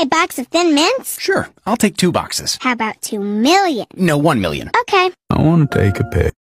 buy a box of Thin Mints? Sure, I'll take 2 boxes. How about 2 million? No, 1 million. Okay. I want to take a pic.